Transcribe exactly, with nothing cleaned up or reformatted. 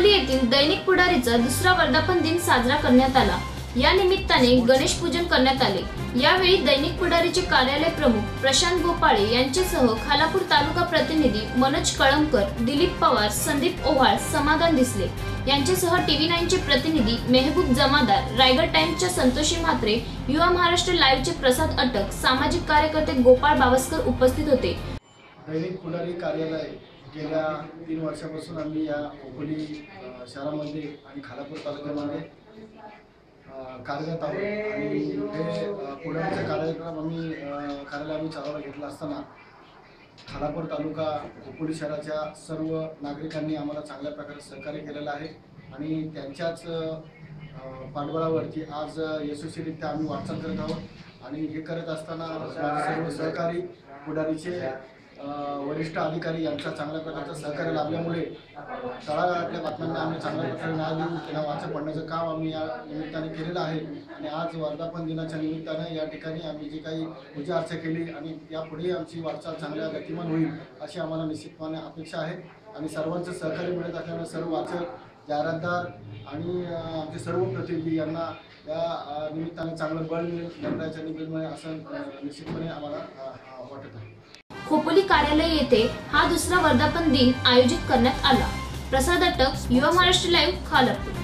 खोपोली येथील दैनिक पुढारीचा दुसरा वर्धापन दिन साजरा करण्यात आला। या निमित्ताने गणेश पूजन करण्यात आले। यावेळी दैनिक पुढारीचे कार्यालय प्रमुख प्रशांत गोपाळे यांच्यासह खालापूर तालुका प्रतिनिधी मनोज कळमकर, दिलीप पवार, संदीप ओव्हाळ, समाधान दिसले यांच्यासह टीव्ही नाईन चे प्रतिनिधी मेहबूब जमादार, रायगड टाइम्सच्या संतोषी म्हात्रे, युवा महाराष्ट्र लाईव्हचे प्रसाद अटक, सामाजिक कार्यकर्ते गोपाळ बावस्कर उपस्थित होते। दैनिक पुढारी कार्यालय गेल्या तीन वर्षापासून आम्ही या खोपोली शहरामध्ये आणि खालापूर तालुक्यामध्ये कार्यरत आहोत आणि हे पुढारीचा कार्यक्रम आम्ही कार्यालय आम्ही चालवायला घेतला असताना खालापूर तालुका खोपोली शहराच्या सर्व नागरिकांनी आम्हाला चांगल्या प्रकारे सहकार्य केलेलं आहे आणि त्यांच्याच पाठबळावरती आज यशस्वीरित्या आम्ही वाटचाल करत आहोत। आणि हे करत असताना सर्व सहकारी पुढारीचे वरिष्ठ अधिकारी यांच्या चांगल्या प्रकारचं सहकार्य लाभल्यामुळे तळागाळातल्या बातम्यांना आम्ही चांगल्या प्रकारे न्याय देऊन त्यांना वाचा पडण्याचं काम आम्ही या निमित्ताने केलेलं आहे। आणि आज वर्धापन दिनाच्या निमित्ताने या ठिकाणी आम्ही जी काही पूजा अर्चा केली आणि यापुढे आमची वाटचाल चांगल्या गतिमान होईल अशी आम्हाला निश्चितपणे अपेक्षा आहे। आणि सर्वांचं सहकार्य मिळत असल्यामुळे सर्व वाचक, जाहिरातदार आणि आमचे सर्व प्रतिनिधी यांना या निमित्ताने चांगलं बळ मिळेल, निर्णयाच्या निमित्ताने असं निश्चितपणे आम्हाला वाटत आहे। खोपोली कार्यालय येथे हा दुसरा वर्धापन दिन आयोजित करण्यात आला। प्रसाद अटक, युवा महाराष्ट्र लाईव्ह, खालापूर।